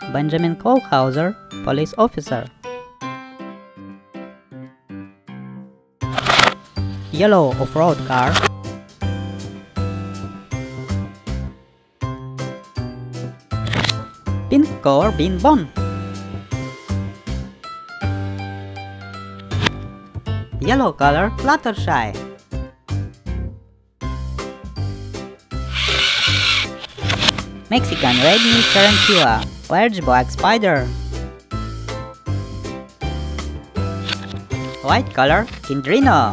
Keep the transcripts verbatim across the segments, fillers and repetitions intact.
Benjamin Kohlhauser, police officer. Yellow off-road car. Pink color bean bun. Yellow color Fluttershy. Mexican red knee tarantula, large black spider. White color Kindrino.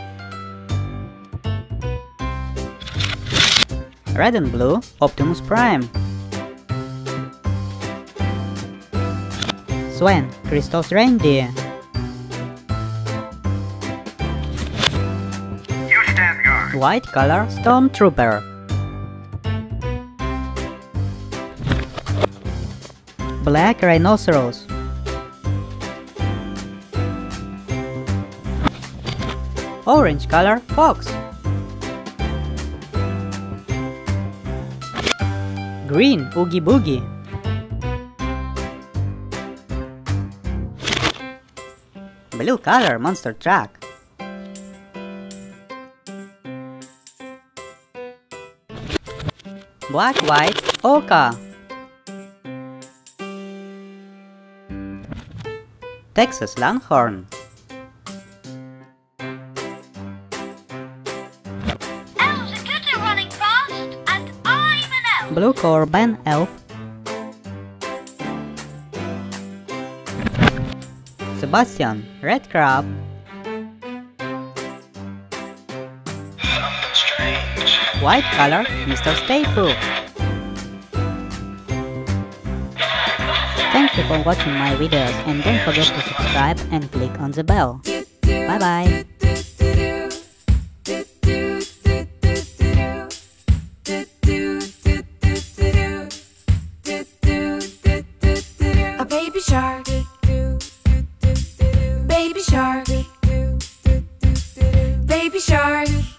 Red and blue Optimus Prime. Swan, Christoph's reindeer. You stand guard. White color Stormtrooper. Black rhinoceros. Orange color fox. Green Oogie Boogie. Blue color monster truck. Black white Orca. Texas Longhorn. Elves are good at running fast, and I'm an elf. Blue color Ben Elf. Sebastian, red crab. Something strange. White color Mister Stay Put. Thank you for watching my videos and don't forget to subscribe and click on the bell. Bye bye. A baby shark, baby shark, baby shark.